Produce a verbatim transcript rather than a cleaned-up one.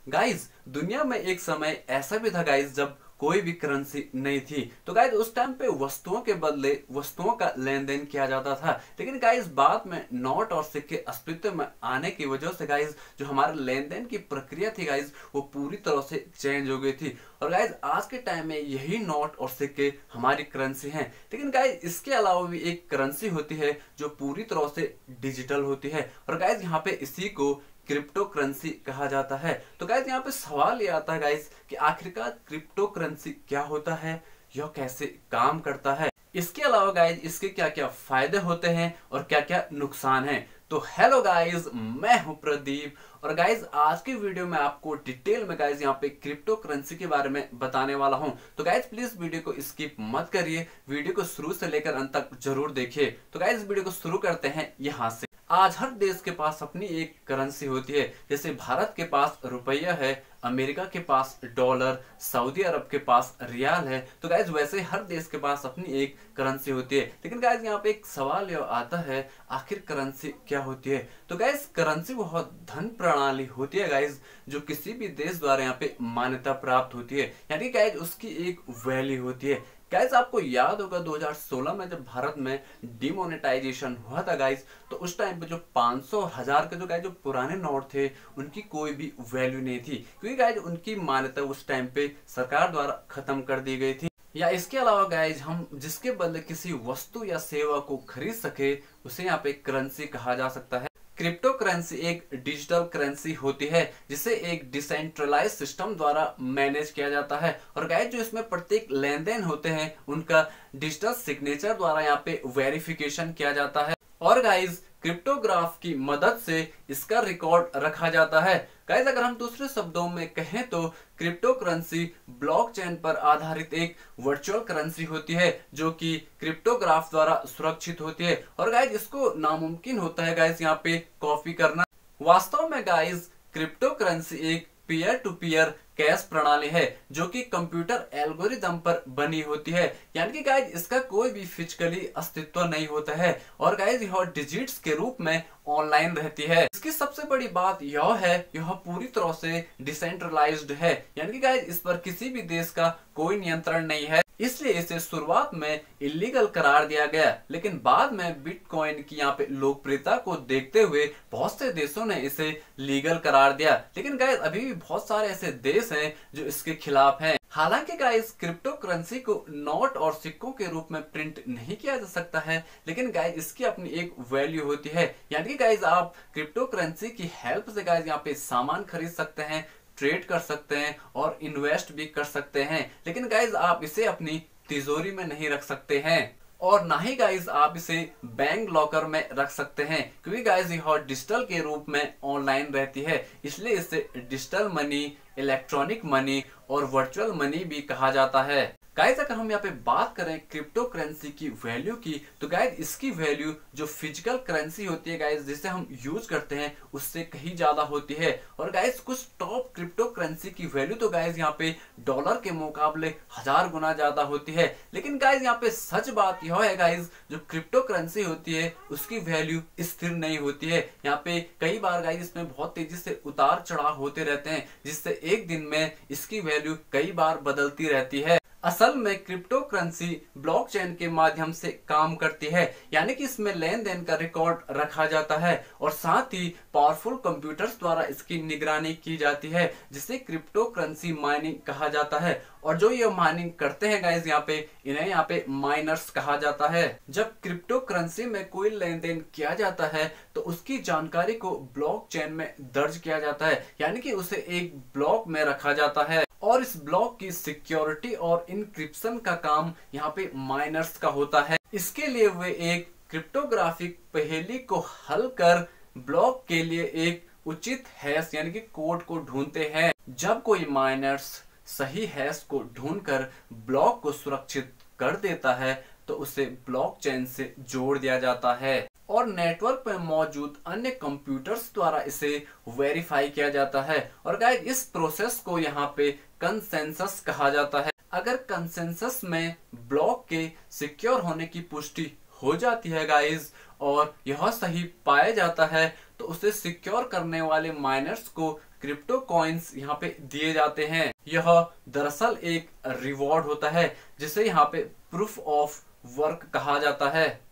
Guys दुनिया में एक समय ऐसा भी था गाइज जब कोई भी करेंसी नहीं थी। तो गाइज उस टाइम पे वस्तुओं के बदले वस्तुओं का लेन देन किया जाता था। लेकिन गाइज बाद में नोट और सिक्के अस्तित्व में आने की वजह से गाइज जो हमारे लेन देन की प्रक्रिया थी गाइज वो पूरी तरह से चेंज हो गई थी। और गाइज आज के टाइम में यही नोट और सिक्के हमारी करेंसी हैं। लेकिन गाइज इसके अलावा भी एक करेंसी होती है जो पूरी तरह से डिजिटल होती है। और गाइज यहाँ पे इसी को क्रिप्टो करेंसी कहा जाता है। तो गाइज यहाँ पे सवाल ये आता है गाइज कि आखिरकार क्रिप्टो करेंसी क्या होता है, यह कैसे काम करता है, इसके अलावा गाइज इसके क्या क्या फायदे होते हैं और क्या क्या नुकसान है। तो हेलो गाइज, मैं हूं प्रदीप और गाइज आज की वीडियो में आपको डिटेल में गाइज यहाँ पे क्रिप्टो करेंसी के बारे में बताने वाला हूं। तो गाइज प्लीज वीडियो को स्किप मत करिए, वीडियो को शुरू से लेकर अंत तक जरूर देखिए। तो गाइज वीडियो को शुरू करते हैं यहाँ से। आज हर देश के पास अपनी एक करेंसी होती है। जैसे भारत के पास रुपया है, अमेरिका के पास डॉलर, सऊदी अरब के पास रियाल है। तो गाइज वैसे हर देश के पास अपनी एक करेंसी होती है। लेकिन गाइज यहाँ पे एक सवाल यह आता है, आखिर करेंसी क्या होती है। तो गाइज करेंसी वह धन प्रणाली होती है गाइज जो किसी भी देश द्वारा यहाँ पे मान्यता प्राप्त होती है, यानी गाइज उसकी एक वैल्यू होती है। गाइज आपको याद होगा दो हज़ार सोलह में जब भारत में डिमोनेटाइजेशन हुआ था गाइज, तो उस टाइम पे जो पाँच सौ और हजार के जो गाइज जो पुराने नोट थे उनकी कोई भी वैल्यू नहीं थी, क्योंकि गाइज उनकी मान्यता उस टाइम पे सरकार द्वारा खत्म कर दी गई थी। या इसके अलावा गाइज हम जिसके बदले किसी वस्तु या सेवा को खरीद सके उसे यहाँ पे करेंसी कहा जा सकता है। क्रिप्टो करेंसी एक डिजिटल करेंसी होती है जिसे एक डिसेंट्रलाइज सिस्टम द्वारा मैनेज किया जाता है। और गाइज जो इसमें प्रत्येक लेन देन होते हैं उनका डिजिटल सिग्नेचर द्वारा यहाँ पे वेरिफिकेशन किया जाता है। और गाइज क्रिप्टोग्राफ की मदद से इसका रिकॉर्ड रखा जाता है। गाइज अगर हम दूसरे शब्दों में कहें तो क्रिप्टो करेंसी ब्लॉकचेन पर आधारित एक वर्चुअल करेंसी होती है जो कि क्रिप्टोग्राफ द्वारा सुरक्षित होती है। और गाइज इसको नामुमकिन होता है गाइज यहाँ पे कॉपी करना। वास्तव में गाइज क्रिप्टो करेंसी एक पीयर टू पीयर कैश प्रणाली है जो कि कंप्यूटर एल्गोरिदम पर बनी होती है, यानी कि गाइज इसका कोई भी फिजिकली अस्तित्व नहीं होता है। और गाइज यह डिजिट्स के रूप में ऑनलाइन रहती है। इसकी सबसे बड़ी बात यह है यह पूरी तरह से डिसेंट्रलाइज्ड है, यानी कि गाइज इस पर किसी भी देश का कोई नियंत्रण नहीं है, इसलिए इसे शुरुआत में इलीगल करार दिया गया। लेकिन बाद में बिटकॉइन की यहाँ पे लोकप्रियता को देखते हुए बहुत से देशों ने इसे लीगल करार दिया। लेकिन गाइज अभी भी बहुत सारे ऐसे देश हैं जो इसके खिलाफ हैं। हालांकि गाइज क्रिप्टो करेंसी को नोट और सिक्कों के रूप में प्रिंट नहीं किया जा सकता है, लेकिन गाइज इसकी अपनी एक वैल्यू होती है, यानी कि गाइज आप क्रिप्टो करेंसी की हेल्प से गाइज यहाँ पे सामान खरीद सकते हैं, ट्रेड कर सकते हैं और इन्वेस्ट भी कर सकते हैं। लेकिन गाइज आप इसे अपनी तिजोरी में नहीं रख सकते हैं और ना ही गाइज आप इसे बैंक लॉकर में रख सकते हैं, क्योंकि गाइज यह डिजिटल के रूप में ऑनलाइन रहती है, इसलिए इसे डिजिटल मनी, इलेक्ट्रॉनिक मनी और वर्चुअल मनी भी कहा जाता है। गाइज अगर हम यहाँ पे बात करें क्रिप्टो करेंसी की वैल्यू की, तो गाइज इसकी वैल्यू जो फिजिकल करेंसी होती है गाइज जिसे हम यूज करते हैं उससे कहीं ज्यादा होती है। और गाइज कुछ टॉप क्रिप्टो करेंसी की वैल्यू तो गाइज यहाँ पे डॉलर के मुकाबले हजार गुना ज्यादा होती है। लेकिन गाइज यहाँ पे सच बात यह है गाइज जो क्रिप्टो करेंसी होती है उसकी वैल्यू स्थिर नहीं होती है। यहाँ पे कई बार गाइज इसमें बहुत तेजी से उतार चढ़ाव होते रहते हैं, जिससे एक दिन में इसकी वैल्यू कई बार बदलती रहती है। असल में क्रिप्टो करेंसी ब्लॉकचेन के माध्यम से काम करती है, यानी कि इसमें लेन देन का रिकॉर्ड रखा जाता है और साथ ही पावरफुल कंप्यूटर्स द्वारा इसकी निगरानी की जाती है, जिसे क्रिप्टो करेंसी माइनिंग कहा जाता है। और जो ये माइनिंग करते हैं गाइज यहाँ पे इन्हें यहाँ पे माइनर्स कहा जाता है। जब क्रिप्टो करेंसी में कोई लेन देन किया जाता है तो उसकी जानकारी को ब्लॉकचेन में दर्ज किया जाता है, यानी कि उसे एक ब्लॉक में रखा जाता है और इस ब्लॉक की सिक्योरिटी और इनक्रिप्शन का काम यहाँ पे माइनर्स का होता है। इसके लिए वे एक क्रिप्टोग्राफिक पहेली को हल कर ब्लॉक के लिए एक उचित हैश यानी कि कोड को ढूंढते हैं। जब कोई माइनर्स सही हैश को ढूंढकर ब्लॉक को सुरक्षित कर देता है तो उसे ब्लॉकचेन से जोड़ दिया जाता है और नेटवर्क पर मौजूद अन्य कंप्यूटर्स द्वारा इसे वेरीफाई किया जाता है। और गाइस इस प्रोसेस को यहाँ पे कंसेंसस कहा जाता है। अगर कंसेंसस में ब्लॉक के सिक्योर होने की पुष्टि हो जाती है गाइस और यह सही पाया जाता है तो उसे सिक्योर करने वाले माइनर्स को क्रिप्टो कॉइन्स यहाँ पे दिए जाते हैं। यह दरअसल एक रिवॉर्ड होता है जिसे यहाँ पे प्रूफ ऑफ वर्क कहा जाता है।